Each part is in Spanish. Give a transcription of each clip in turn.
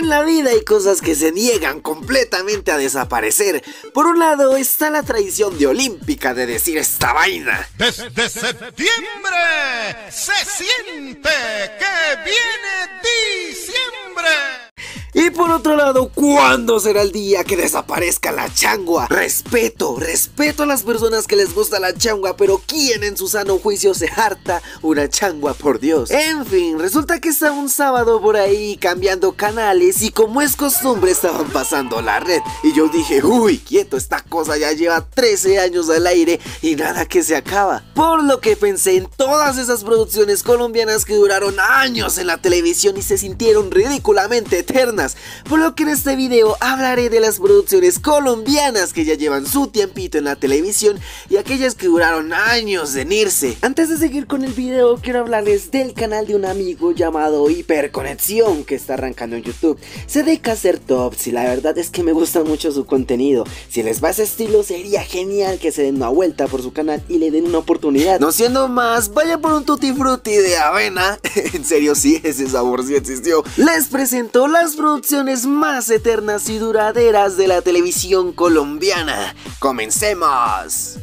En la vida hay cosas que se niegan completamente a desaparecer. Por un lado está la tradición de Olímpica de decir esta vaina: desde septiembre se siente que viene diciembre. Y por otro lado, ¿cuándo será el día que desaparezca la changua? Respeto a las personas que les gusta la changua, pero ¿quién en su sano juicio se harta una changua, por Dios? En fin, resulta que estaba un sábado por ahí cambiando canales y como es costumbre estaban pasando la red. Y yo dije, uy, quieto, esta cosa ya lleva 13 años al aire y nada que se acaba. Por lo que pensé en todas esas producciones colombianas que duraron años en la televisión y se sintieron ridículamente eternas. Por lo que en este video hablaré de las producciones colombianas que ya llevan su tiempito en la televisión y aquellas que duraron años en irse. Antes de seguir con el video, quiero hablarles del canal de un amigo llamado Hiperconexión que está arrancando en YouTube. Se dedica a hacer tops y la verdad es que me gusta mucho su contenido. Si les va ese estilo, sería genial que se den una vuelta por su canal y le den una oportunidad. No siendo más, vaya por un tutti frutti de avena. En serio, sí, ese sabor sí existió. Les presento las producciones más eternas y duraderas de la televisión colombiana. ¡Comencemos!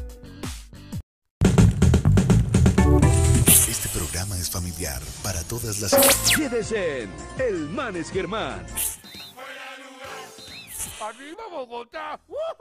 Este programa es familiar para todas las... Quédese en El Man es Germán. ¡Arriba Bogotá!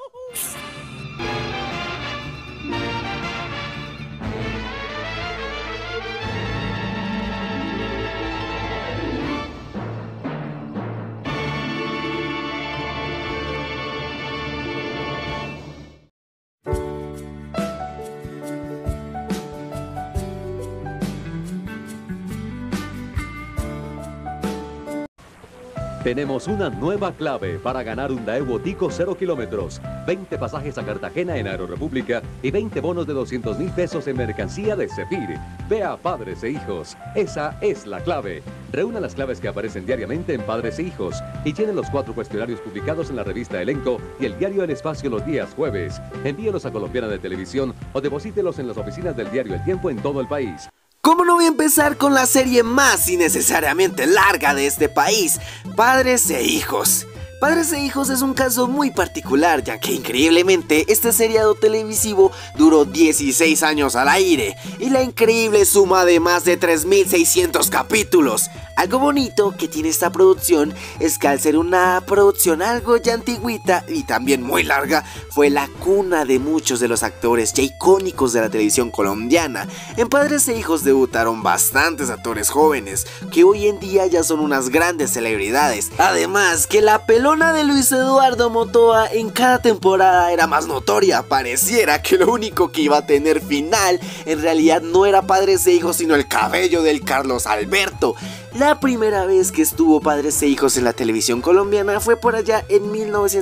Tenemos una nueva clave para ganar un Daewoo Tico 0 kilómetros, 20 pasajes a Cartagena en Aerorepública y 20 bonos de 200.000 pesos en mercancía de Zephyr. Ve a Padres e Hijos. Esa es la clave. Reúna las claves que aparecen diariamente en Padres e Hijos y llenen los 4 cuestionarios publicados en la revista Elenco y el diario El Espacio los días jueves. Envíelos a Colombiana de Televisión o deposítelos en las oficinas del diario El Tiempo en todo el país. ¿Cómo no voy a empezar con la serie más innecesariamente larga de este país? Padres e Hijos. Padres e Hijos es un caso muy particular, ya que increíblemente este seriado televisivo duró 16 años al aire y la increíble suma de más de 3.600 capítulos. Algo bonito que tiene esta producción es que al ser una producción algo ya antigüita y también muy larga, fue la cuna de muchos de los actores ya icónicos de la televisión colombiana. En Padres e Hijos debutaron bastantes actores jóvenes que hoy en día ya son unas grandes celebridades. Además que la pelona de Luis Eduardo Motoa en cada temporada era más notoria. Pareciera que lo único que iba a tener final en realidad no era Padres e Hijos, sino el cabello del Carlos Alberto. La primera vez que estuvo Padres e Hijos en la televisión colombiana fue por allá en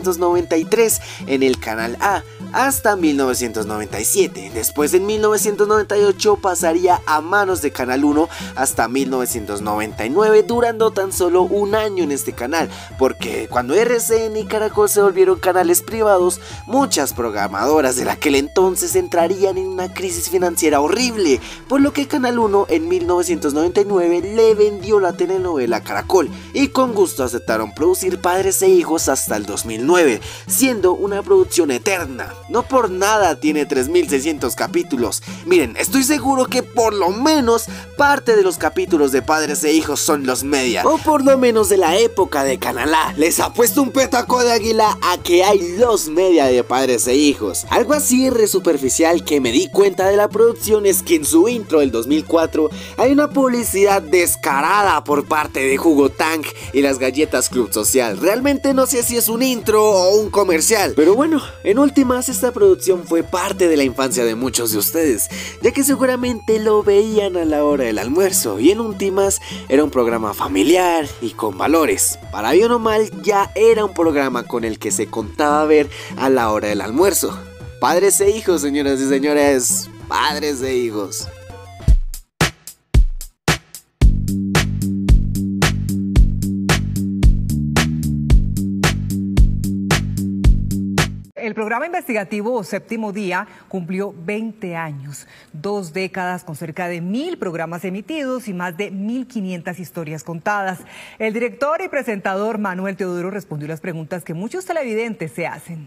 1993 en el canal A hasta 1997. Después en 1998 pasaría a manos de Canal 1 hasta 1999, durando tan solo un año en este canal, porque cuando RCN y Caracol se volvieron canales privados, muchas programadoras de aquel entonces entrarían en una crisis financiera horrible, por lo que Canal 1 en 1999 le vendió la telenovela a Caracol y con gusto aceptaron producir Padres e Hijos hasta el 2009, siendo una producción eterna. No por nada tiene 3.600 capítulos. Miren, estoy seguro que por lo menos parte de los capítulos de Padres e Hijos son los media, o por lo menos de la época de Canal A. Les apuesto un petaco de águila a que hay los media de Padres e Hijos. Algo así re superficial que me di cuenta de la producción es que en su intro del 2004 hay una publicidad descarada por parte de Jugo Tank y las galletas Club Social. Realmente no sé si es un intro o un comercial, pero bueno, en últimas esta producción fue parte de la infancia de muchos de ustedes, ya que seguramente lo veían a la hora del almuerzo, y en últimas era un programa familiar y con valores. Para bien o mal, ya era un programa con el que se contaba ver a la hora del almuerzo. Padres e Hijos, señoras y señores, Padres e Hijos. El programa investigativo Séptimo Día cumplió 20 años, 2 décadas con cerca de 1000 programas emitidos y más de 1500 historias contadas. El director y presentador Manuel Teodoro respondió las preguntas que muchos televidentes se hacen.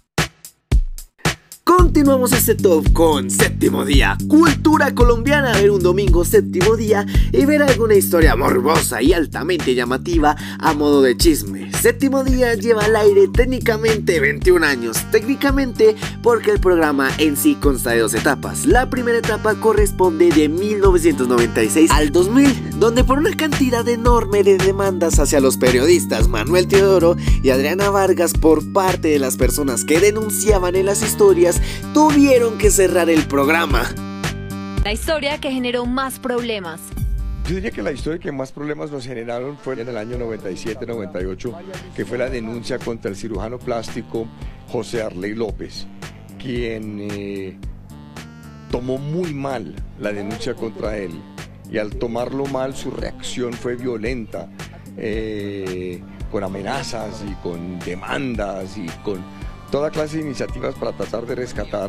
Continuamos este top con Séptimo Día, cultura colombiana. Ver un domingo Séptimo Día y ver alguna historia morbosa y altamente llamativa a modo de chisme. Séptimo Día lleva al aire técnicamente 21 años, técnicamente porque el programa en sí consta de 2 etapas. La primera etapa corresponde de 1996 al 2000, donde por una cantidad enorme de demandas hacia los periodistas Manuel Teodoro y Adriana Vargas por parte de las personas que denunciaban en las historias, tuvieron que cerrar el programa. La historia que generó más problemas. Yo diría que la historia que más problemas nos generaron fue en el año 97-98, que fue la denuncia contra el cirujano plástico José Arley López, quien tomó muy mal la denuncia contra él, y al tomarlo mal su reacción fue violenta, con amenazas y con demandas y con toda clase de iniciativas para tratar de rescatar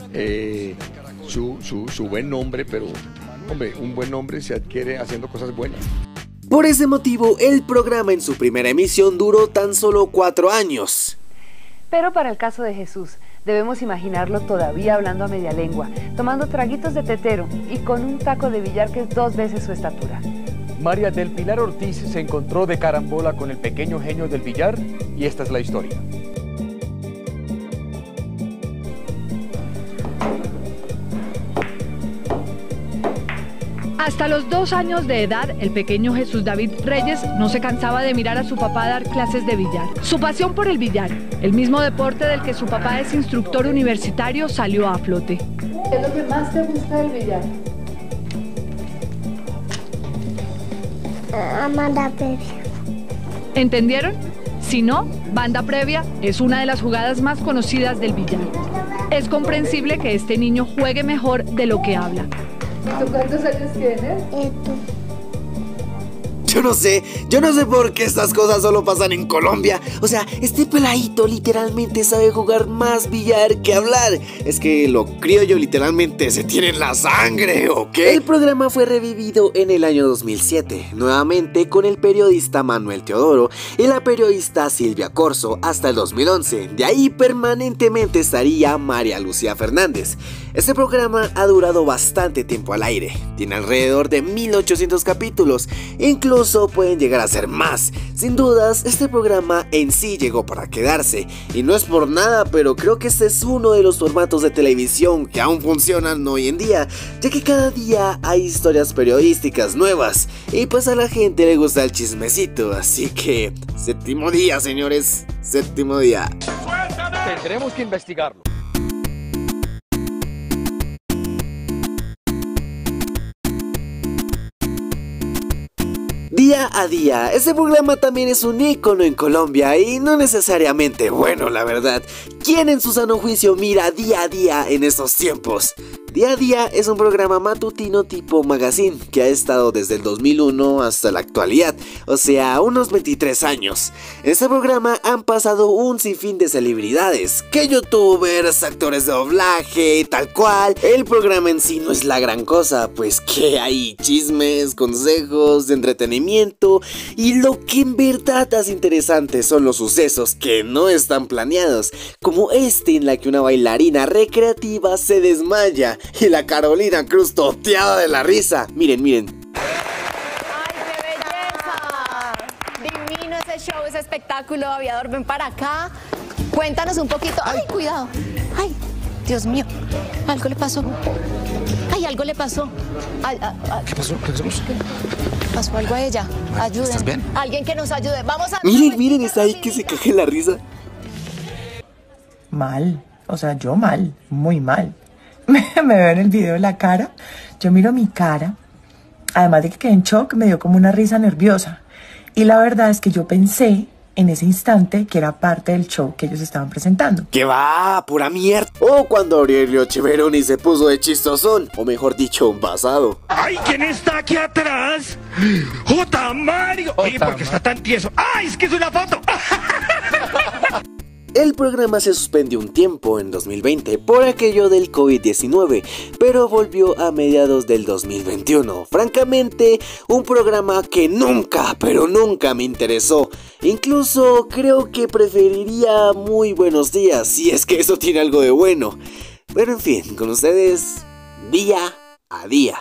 su buen nombre, pero hombre, un buen nombre se adquiere haciendo cosas buenas. Por ese motivo, el programa en su primera emisión duró tan solo 4 años. Pero para el caso de Jesús, debemos imaginarlo todavía hablando a media lengua, tomando traguitos de tetero y con un taco de billar que es 2 veces su estatura. María del Pilar Ortiz se encontró de carambola con el pequeño genio del billar y esta es la historia. Hasta los 2 años de edad, el pequeño Jesús David Reyes no se cansaba de mirar a su papá dar clases de billar. Su pasión por el billar, el mismo deporte del que su papá es instructor universitario, salió a flote. ¿Qué es lo que más te gusta del billar? Banda previa. ¿Entendieron? Si no, banda previa es una de las jugadas más conocidas del billar. Es comprensible que este niño juegue mejor de lo que habla. ¿Tú cuántos años tienes? Yo no sé por qué estas cosas solo pasan en Colombia. O sea, este peladito literalmente sabe jugar más billar que hablar. Es que lo criollo literalmente se tiene en la sangre, ¿o qué? El programa fue revivido en el año 2007, nuevamente con el periodista Manuel Teodoro y la periodista Silvia Corso hasta el 2011. De ahí permanentemente estaría María Lucía Fernández. Este programa ha durado bastante tiempo al aire. Tiene alrededor de 1800 capítulos. Incluso pueden llegar a ser más. Sin dudas, este programa en sí llegó para quedarse. Y no es por nada, pero creo que este es uno de los formatos de televisión que aún funcionan hoy en día, ya que cada día hay historias periodísticas nuevas. Y pues a la gente le gusta el chismecito. Así que, Séptimo Día, señores. Séptimo Día. Tendremos que investigarlo. Día a Día, este programa también es un ícono en Colombia y no necesariamente bueno, la verdad. ¿Quién en su sano juicio mira Día a Día en estos tiempos? Día a Día es un programa matutino tipo magazine que ha estado desde el 2001 hasta la actualidad, o sea, unos 23 años. En este programa han pasado un sinfín de celebridades, que youtubers, actores de doblaje, tal cual. El programa en sí no es la gran cosa, pues que hay chismes, consejos, de entretenimiento, y lo que en verdad hace interesante son los sucesos que no están planeados, como este en la que una bailarina recreativa se desmaya y la Carolina Cruz toteada de la risa. Miren, miren. ¡Ay, qué belleza! Divino ese show, ese espectáculo. Aviador, ven para acá. Cuéntanos un poquito. ¡Ay, cuidado! ¡Ay, Dios mío! Algo le pasó. ¡Ay, algo le pasó! ¿Qué pasó? ¿Qué hacemos? Pasó algo a ella. Ayuden. ¿Estás bien? Alguien que nos ayude. Vamos a... Miren, miren, está ahí que se caje la risa. Mal. O sea, yo mal. Muy mal. Me veo en el video la cara, yo miro mi cara, además de que quedé en shock, me dio como una risa nerviosa. Y la verdad es que yo pensé en ese instante que era parte del show que ellos estaban presentando. ¡Que va! ¡Pura mierda! O cuando Aurelio Cheveroni se puso de chistosón, o mejor dicho, basado. ¡Ay! ¿Quién está aquí atrás? ¡J. Mario! Oye, ¿por qué está tan tieso? ¡Ay! ¡Es que es una foto! El programa se suspendió un tiempo en 2020 por aquello del COVID-19, pero volvió a mediados del 2021. Francamente, un programa que nunca, pero nunca me interesó. Incluso creo que preferiría Muy Buenos Días, si es que eso tiene algo de bueno. Pero en fin, con ustedes, día a día.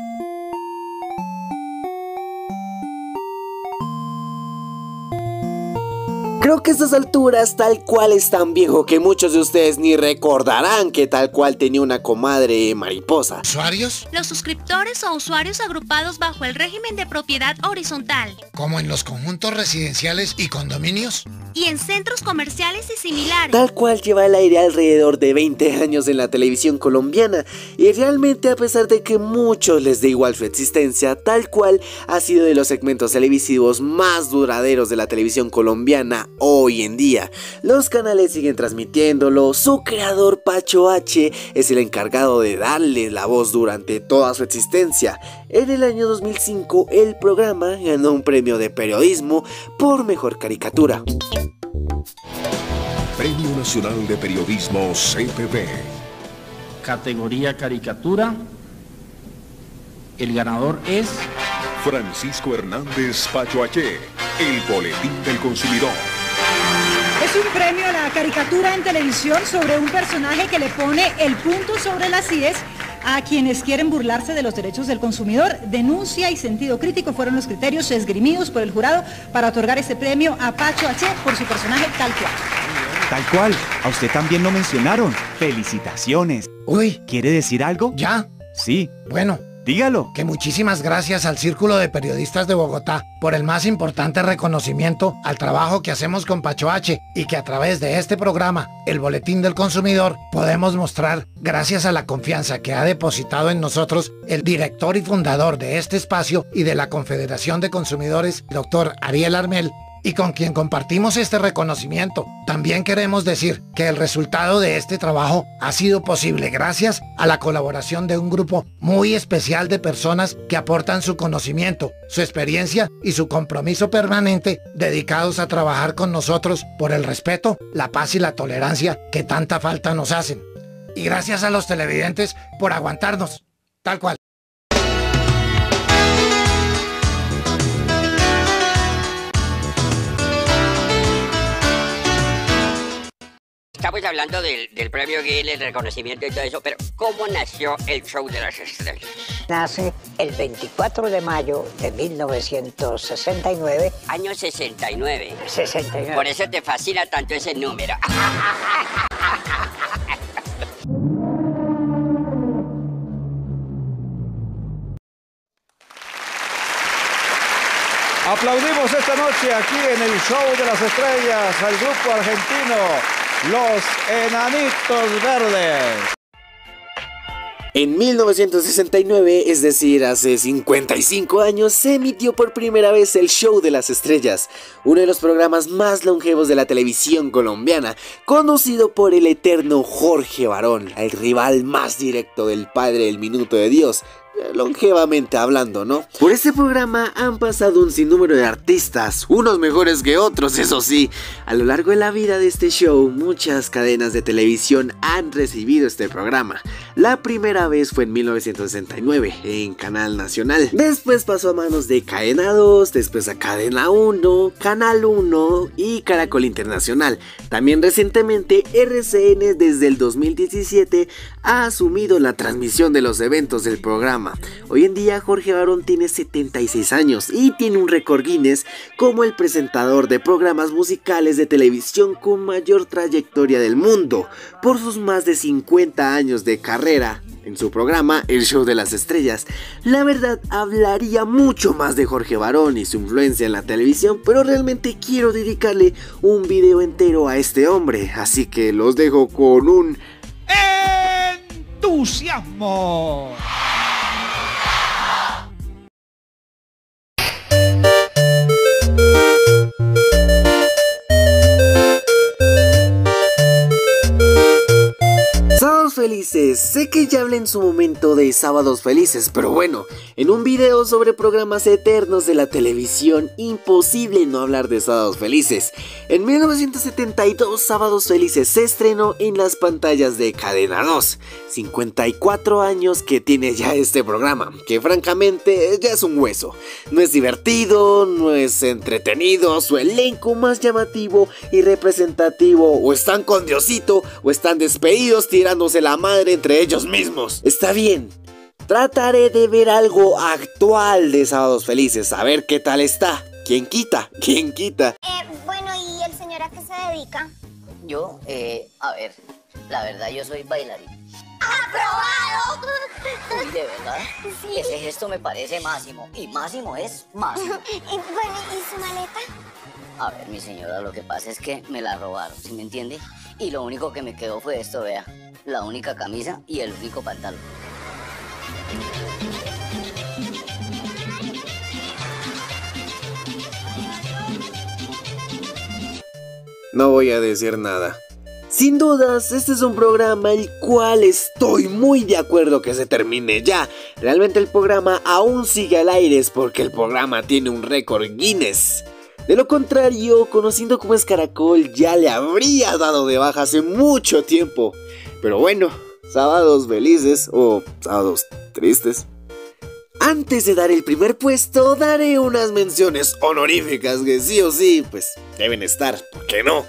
Creo que a estas alturas tal cual es tan viejo que muchos de ustedes ni recordarán que tal cual tenía una comadre mariposa. ¿Usuarios? Los suscriptores o usuarios agrupados bajo el régimen de propiedad horizontal. ¿Como en los conjuntos residenciales y condominios? Y en centros comerciales y similares. Tal cual lleva al aire alrededor de 20 años en la televisión colombiana, y realmente, a pesar de que muchos les dé igual su existencia, tal cual ha sido de los segmentos televisivos más duraderos de la televisión colombiana hoy en día. Los canales siguen transmitiéndolo, su creador Pacho H es el encargado de darle la voz durante toda su existencia. En el año 2005 el programa ganó un premio de periodismo por mejor caricatura. Premio Nacional de Periodismo CPP. Categoría caricatura. El ganador es Francisco Hernández Pacho H, el Boletín del Consumidor. Es un premio a la caricatura en televisión sobre un personaje que le pone el punto sobre las IES a quienes quieren burlarse de los derechos del consumidor. Denuncia y sentido crítico fueron los criterios esgrimidos por el jurado para otorgar este premio a Pacho H por su personaje tal cual. Tal cual, a usted también lo mencionaron. Felicitaciones. Uy, ¿quiere decir algo? ¿Ya? Sí. Bueno. Dígalo. Que muchísimas gracias al Círculo de Periodistas de Bogotá por el más importante reconocimiento al trabajo que hacemos con Pacho H, y que a través de este programa, el Boletín del Consumidor, podemos mostrar, gracias a la confianza que ha depositado en nosotros el director y fundador de este espacio y de la Confederación de Consumidores, doctor Ariel Armel, y con quien compartimos este reconocimiento. También queremos decir que el resultado de este trabajo ha sido posible gracias a la colaboración de un grupo muy especial de personas que aportan su conocimiento, su experiencia y su compromiso permanente, dedicados a trabajar con nosotros por el respeto, la paz y la tolerancia que tanta falta nos hacen. Y gracias a los televidentes por aguantarnos, tal cual. Estamos hablando del premio Guinness, el reconocimiento y todo eso, pero ¿cómo nació el Show de las Estrellas? Nace el 24 de mayo de 1969. Año 69. 69. Por eso te fascina tanto ese número. Aplaudimos esta noche aquí en el Show de las Estrellas al grupo argentino Los Enanitos Verdes. En 1969, es decir, hace 55 años, se emitió por primera vez el Show de las Estrellas, uno de los programas más longevos de la televisión colombiana, conducido por el eterno Jorge Barón, el rival más directo del padre del Minuto de Dios, longevamente hablando, ¿no? Por este programa han pasado un sinnúmero de artistas, unos mejores que otros, eso sí. A lo largo de la vida de este show, muchas cadenas de televisión han recibido este programa. La primera vez fue en 1969, en Canal Nacional. Después pasó a manos de Cadena 2, después a Cadena 1, Canal 1 y Caracol Internacional. También recientemente, RCN desde el 2017 ha asumido la transmisión de los eventos del programa. Hoy en día Jorge Barón tiene 76 años y tiene un récord Guinness como el presentador de programas musicales de televisión con mayor trayectoria del mundo, por sus más de 50 años de carrera en su programa El Show de las Estrellas. La verdad, hablaría mucho más de Jorge Barón y su influencia en la televisión, pero realmente quiero dedicarle un video entero a este hombre, así que los dejo con un entusiasmo. Sábados felices, sé que ya hablé en su momento de sábados felices, pero bueno, En un video sobre programas eternos de la televisión, imposible no hablar de Sábados Felices. En 1972, Sábados Felices se estrenó en las pantallas de Cadena 2. 54 años que tiene ya este programa, que francamente ya es un hueso. No es divertido, no es entretenido, su elenco más llamativo y representativo o están con Diosito o están despedidos tirándose la madre entre ellos mismos. Está bien. Trataré de ver algo actual de Sábados Felices, a ver qué tal está. ¿Quién quita? ¿Quién quita? Bueno, ¿y el señor a qué se dedica? Yo, a ver, la verdad yo soy bailarín. ¡Aprobado! Uy, ¿de verdad? Sí. Ese gesto me parece Máximo, y Máximo es Máximo. Bueno, ¿y su maleta? A ver, mi señora, lo que pasa es que me la robaron, ¿sí me entiende? Y lo único que me quedó fue esto, vea, la única camisa y el único pantalón. No voy a decir nada. Sin dudas, este es un programa el cual estoy muy de acuerdo que se termine ya. Realmente el programa aún sigue al aire, es porque el programa tiene un récord Guinness. De lo contrario, conociendo cómo es Caracol, ya le habría dado de baja hace mucho tiempo. Pero bueno, Sábados Felices o Sábados Tristes. Antes de dar el primer puesto, daré unas menciones honoríficas que sí o sí, pues deben estar, ¿por qué no?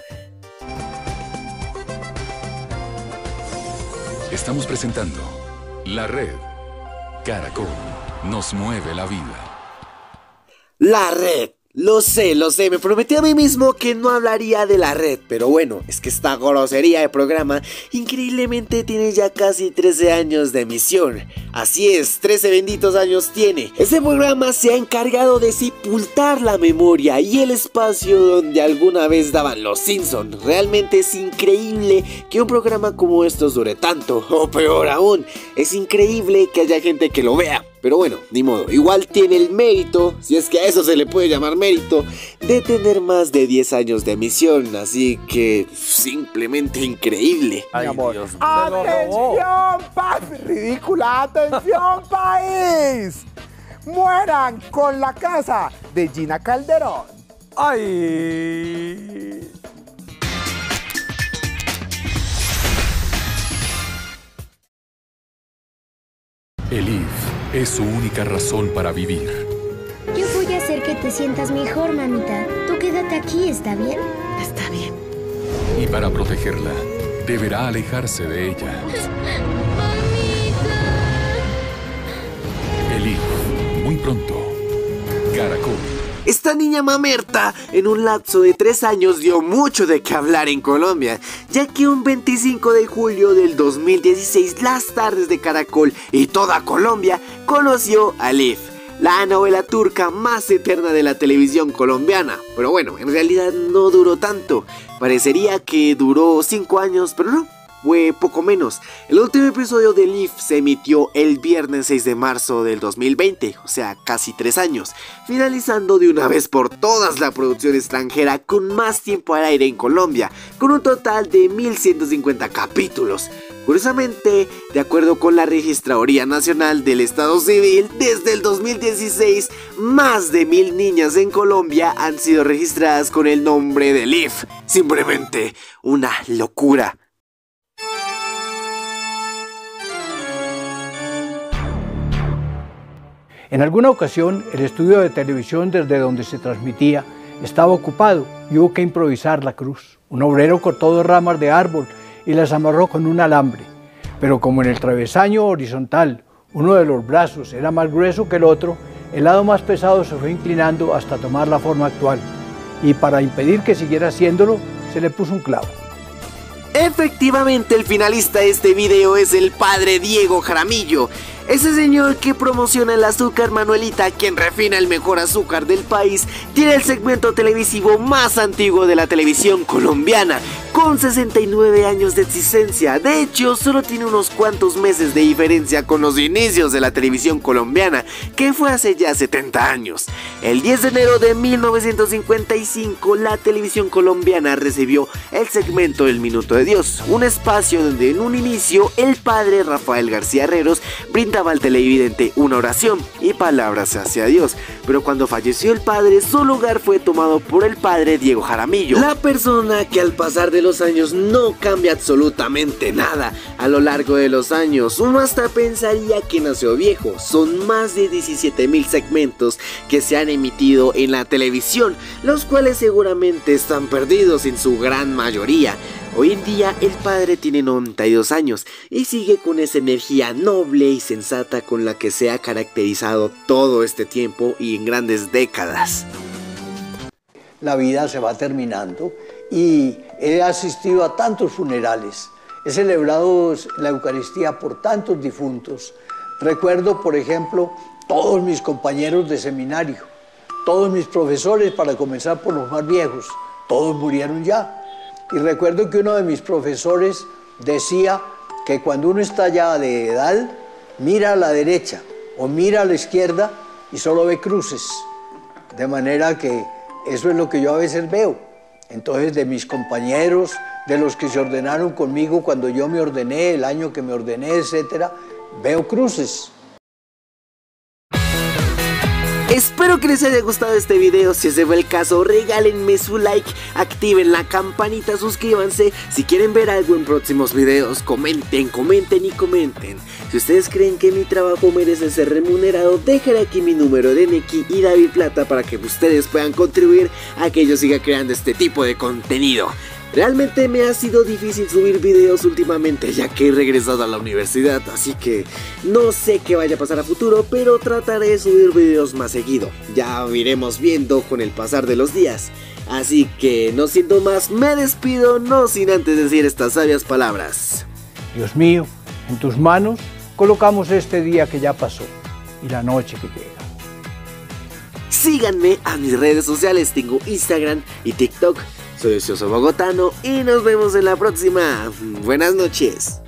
Estamos presentando La Red. Caracol nos mueve la vida. La Red. Lo sé, me prometí a mí mismo que no hablaría de La Red, pero bueno, es que esta grosería de programa increíblemente tiene ya casi 13 años de emisión. Así es, 13 benditos años tiene. Este programa se ha encargado de sepultar la memoria y el espacio donde alguna vez daban los Simpsons. Realmente es increíble que un programa como estos dure tanto, o peor aún, es increíble que haya gente que lo vea. Pero bueno, ni modo, igual tiene el mérito, si es que a eso se le puede llamar mérito, de tener más de 10 años de emisión, así que simplemente increíble. Ay, amor. Dios, ¡Atención, país! ¡Ridícula! ¡Atención, país! ¡Mueran con la casa de Gina Calderón! ¡Ay! Elif es su única razón para vivir. Yo voy a hacer que te sientas mejor, mamita. Tú quédate aquí, ¿está bien? Está bien. Y para protegerla, deberá alejarse de ella. Elif, muy pronto. Caracol. Esta niña mamerta en un lapso de 3 años dio mucho de qué hablar en Colombia, ya que un 25 de julio del 2016 las tardes de Caracol y toda Colombia conoció a Elif, la novela turca más eterna de la televisión colombiana. Pero bueno, en realidad no duró tanto, parecería que duró 5 años, pero no. Fue poco menos. El último episodio de Elif se emitió el viernes 6 de marzo del 2020, o sea, casi 3 años, finalizando de una vez por todas la producción extranjera con más tiempo al aire en Colombia, con un total de 1150 capítulos. Curiosamente, de acuerdo con la Registraduría Nacional del Estado Civil, desde el 2016, más de 1000 niñas en Colombia han sido registradas con el nombre de Elif. Simplemente una locura. En alguna ocasión, el estudio de televisión desde donde se transmitía estaba ocupado y hubo que improvisar la cruz. Un obrero cortó 2 ramas de árbol y las amarró con un alambre, pero como en el travesaño horizontal uno de los brazos era más grueso que el otro, el lado más pesado se fue inclinando hasta tomar la forma actual, y para impedir que siguiera haciéndolo, se le puso un clavo. Efectivamente, el finalista de este video es el padre Diego Jaramillo, ese señor que promociona el azúcar Manuelita, quien refina el mejor azúcar del país. Tiene el segmento televisivo más antiguo de la televisión colombiana, con 69 años de existencia. De hecho, solo tiene unos cuantos meses de diferencia con los inicios de la televisión colombiana, que fue hace ya 70 años. El 10 de enero de 1955, la televisión colombiana recibió el segmento El Minuto de Dios, un espacio donde en un inicio el padre Rafael García Herreros brindaba recitaba al televidente una oración y palabras hacia Dios, pero cuando falleció el padre, su lugar fue tomado por el padre Diego Jaramillo, la persona que al pasar de los años no cambia absolutamente nada. A lo largo de los años, uno hasta pensaría que nació viejo. Son más de 17.000 segmentos que se han emitido en la televisión, los cuales seguramente están perdidos en su gran mayoría. Hoy en día el padre tiene 92 años y sigue con esa energía noble y sensata con la que se ha caracterizado todo este tiempo y en grandes décadas. La vida se va terminando y he asistido a tantos funerales, he celebrado la Eucaristía por tantos difuntos. Recuerdo, por ejemplo, todos mis compañeros de seminario, todos mis profesores, para comenzar por los más viejos, todos murieron ya. Y recuerdo que uno de mis profesores decía que cuando uno está ya de edad, mira a la derecha o mira a la izquierda y solo ve cruces. De manera que eso es lo que yo a veces veo. Entonces, de mis compañeros, de los que se ordenaron conmigo cuando yo me ordené, el año que me ordené, etcétera, veo cruces. Espero que les haya gustado este video. Si ese fue el caso, regálenme su like, activen la campanita, suscríbanse. Si quieren ver algo en próximos videos, comenten. Si ustedes creen que mi trabajo merece ser remunerado, dejaré aquí mi número de Neki y David Plata para que ustedes puedan contribuir a que yo siga creando este tipo de contenido. Realmente me ha sido difícil subir videos últimamente, ya que he regresado a la universidad, así que no sé qué vaya a pasar a futuro, pero trataré de subir videos más seguido. Ya iremos viendo con el pasar de los días. Así que no siendo más, me despido, no sin antes decir estas sabias palabras. Dios mío, en tus manos colocamos este día que ya pasó y la noche que llega. Síganme a mis redes sociales, tengo Instagram y TikTok. Soy Ocioso Bogotano y nos vemos en la próxima. Buenas noches.